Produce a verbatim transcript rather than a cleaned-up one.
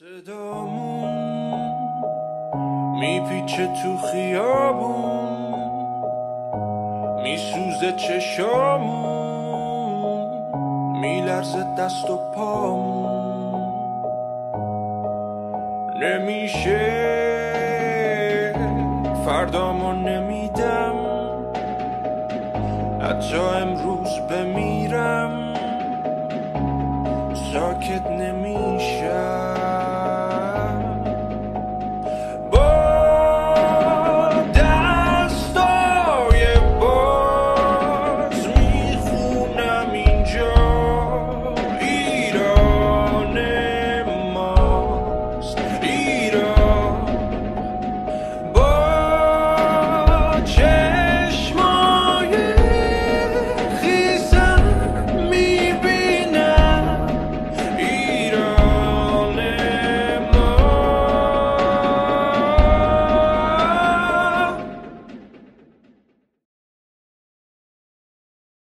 صدامون میپیچه تو خیابون، میسوزه چشامون، میلرزه دست و پامون. نمیشه فردامو نمیدم، حتی امروز بمیرم